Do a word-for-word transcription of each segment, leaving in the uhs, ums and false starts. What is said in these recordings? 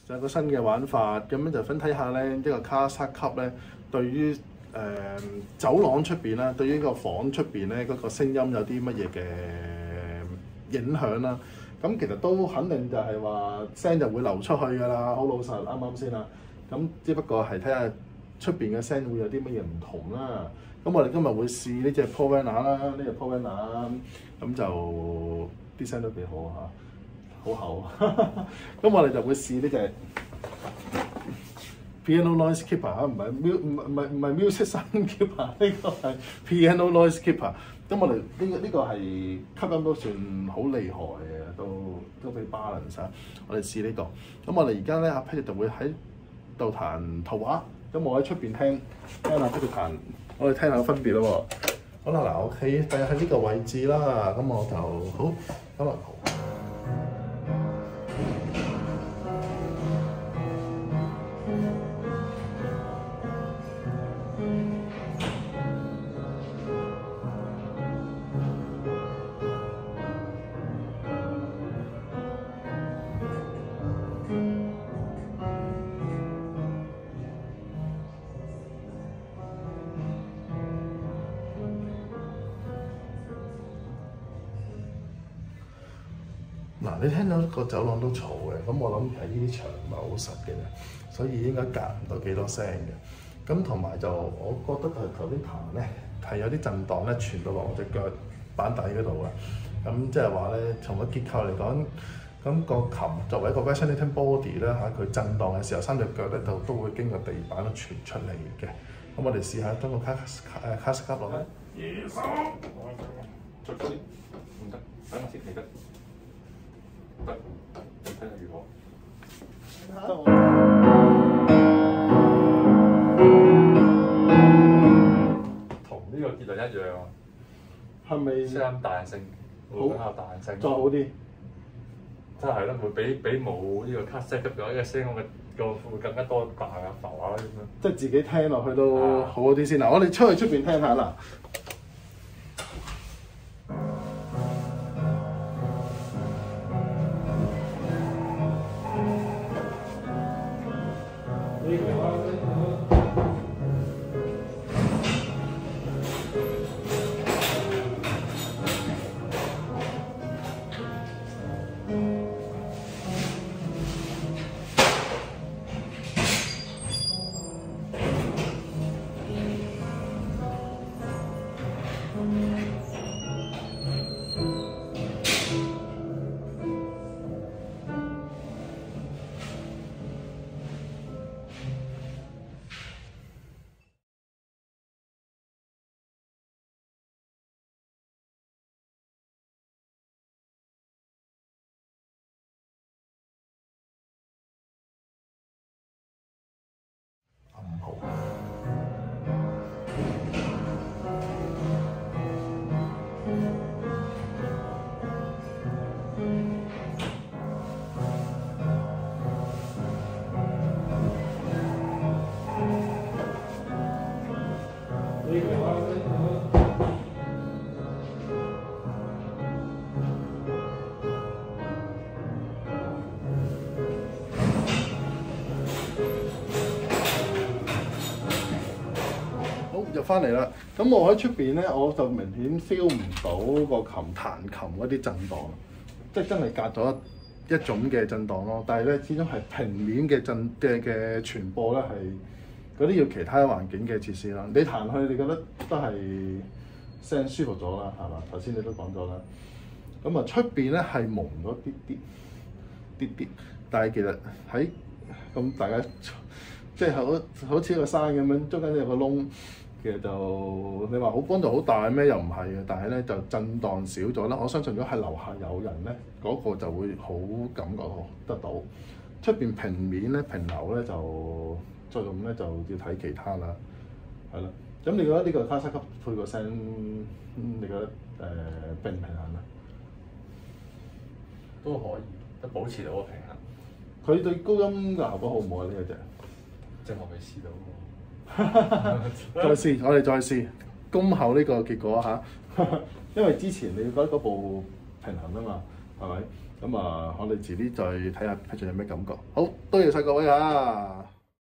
就有個新嘅玩法，咁樣就分睇下咧，呢個卡薩級咧，對於誒、呃、走廊出邊啦，對於個房出邊咧嗰個聲音有啲乜嘢嘅影響啦。咁其實都肯定就係話聲就會流出去㗎啦，好老實啱啱先啦。咁只不過係睇下出邊嘅聲會有啲乜嘢唔同啦。咁我哋今日會試呢隻 Provana 啦，呢隻 Provana 咁就啲聲都幾好嚇，好厚。咁我哋就會試呢隻 Piano Noise Keeper 嚇，唔係 mu 唔唔係唔係 Music Sound Keeper， 呢個係 Piano Noise Keeper。咁我哋呢、這個呢、這個係吸音都算好厲害嘅，都都俾 balance 啊！我哋試呢、這個。咁我哋而家咧，阿 Patrick 就會喺度彈圖畫，咁我喺出邊聽聽阿 Patrick 彈，我哋聽下分別咯喎。好啦，嗱，我企第喺呢個位置啦，咁我就好咁啊。嗱，你聽到個走廊都嘈嘅，咁我諗係呢啲牆唔係好實嘅，所以應該隔唔到幾多聲嘅。咁同埋就我覺得佢頭先彈咧係有啲震盪咧傳到落我隻腳板底嗰度嘅。咁即係話咧，從個結構嚟講，咁、個琴作為一個 resonating body 啦嚇，佢震盪嘅時候，三隻腳咧就都會經過地板都傳出嚟嘅。咁我哋試下將個卡誒卡式級落去。二手，再高啲，唔得，等我先嚟得。得，睇下如何。同呢個結論一樣，係咪聲音彈性會比較彈性？再好啲，真係咯，會比比冇呢個卡式級嘅呢個聲嘅個會更加多彈啊浮啊咁樣。即係自己聽落去都好啲先嗱，我哋出去出邊聽下啦。唔好。就翻嚟啦，咁我喺出邊咧，我就明顯 feel 唔到個琴彈琴嗰啲震盪，即係真係隔咗一種嘅震盪咯。但係咧，始終係平面嘅震嘅嘅傳播咧，係嗰啲要其他環境嘅設施啦。你彈去，你覺得都係聲舒服咗啦，係嘛？頭先你都講咗啦。咁啊，出邊咧係朦咗啲啲啲啲，但係其實喺咁大家即係好好似個山咁樣，中間有個窿。其實就你話好幫助好大咩？又唔係嘅，但係咧就震盪少咗啦。我相信如果係樓下有人咧，嗰、那個就會好感覺得到。出邊平面咧、平樓咧就作用咧就要睇其他啦，係啦。咁你覺得呢個卡西級配個聲，你覺得誒、呃、平唔平衡啊？都可以，都保持到個平衡。佢對高音嘅效果好唔好啊？呢一隻，即係我未試到。再試，我哋再試，恭候呢個結果嚇。因為之前你覺得嗰部平衡啊嘛，係咪？ 咁啊，我哋遲啲再睇下 Patrick 有咩感覺。好，多謝晒各位啊！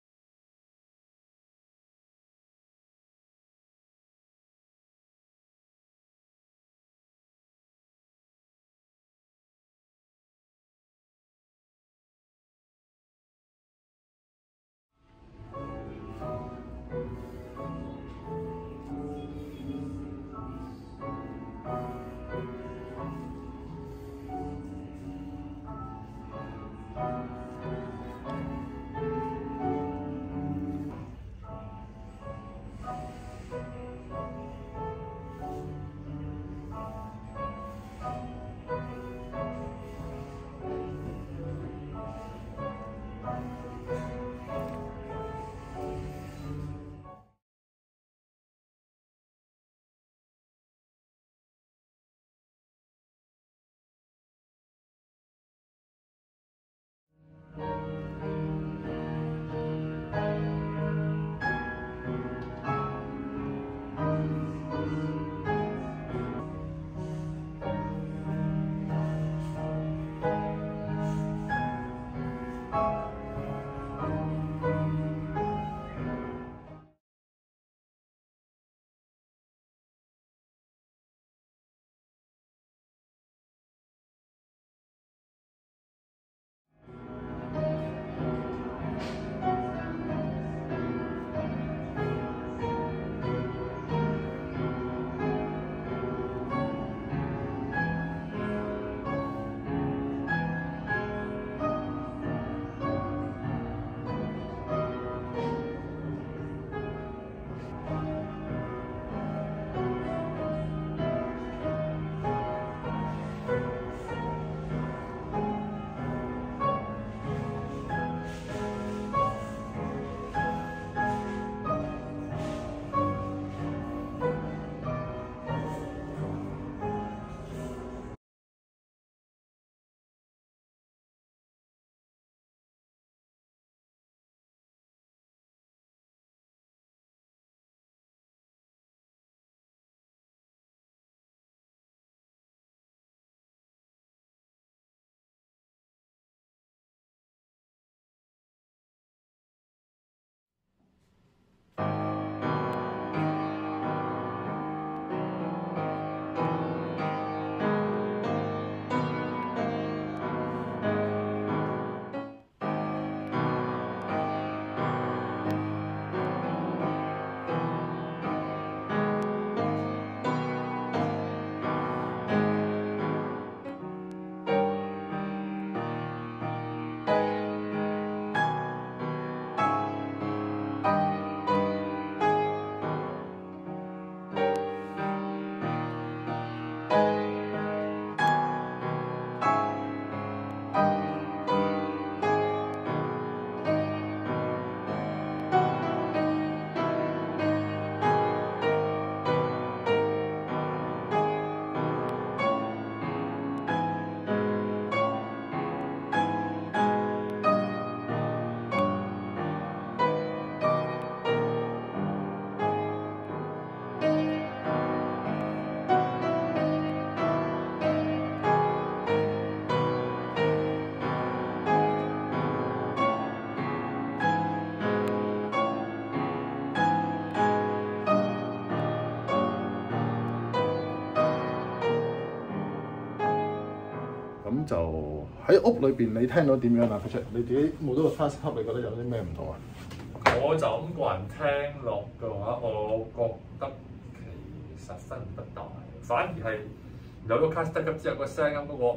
咁就喺屋裏邊，你聽到點樣啊 Patrick？ 你自己冇咗個 class hub，你覺得有啲咩唔同啊？ 我就咁個人聽落嘅話，我覺得其實分別不大，反而係有咗 class hub 之後，個聲音嗰個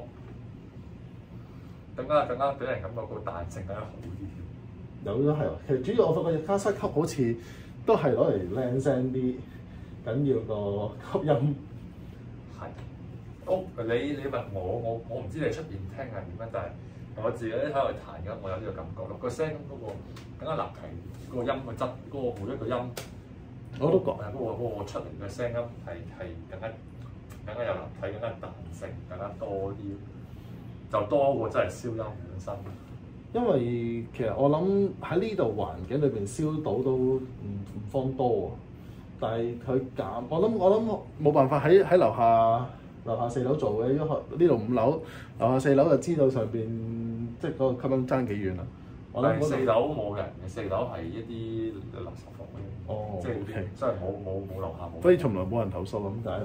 更加更加俾人感覺個彈性更加好啲。 有都係，其實主要我發覺 class hub 好似都係攞嚟靚聲啲，緊要個吸音。 係。屋你你問我，我我唔知你出邊聽係點樣，但係我自己喺度彈嘅，我有呢個感覺咯。個聲嗰個更加立體，個音個質，嗰個每一個音， 我都覺誒嗰個嗰個出嚟嘅聲音係係更加更加有立體，更加彈性，更加多啲，就多過真係燒音本身。 因為其實我諗喺呢度環境裏邊燒到都唔唔方多喎，但係佢減，我諗我諗冇辦法喺喺樓下樓下四樓做嘅，呢呢度五樓，樓下四樓就知道上邊即係嗰個吸音爭幾遠啦。我諗四樓冇人嘅，四樓係一啲垃圾房嘅。 哦， 即係 OK， 真係冇冇冇樓下冇。 所以從來冇人投訴咁解啦。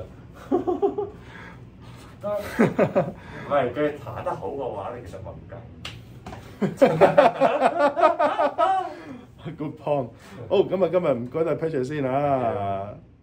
唔係佢彈得好嘅話咧，其實我唔計。 Good point。好，咁啊，今日唔該晒 Patrick 先啊。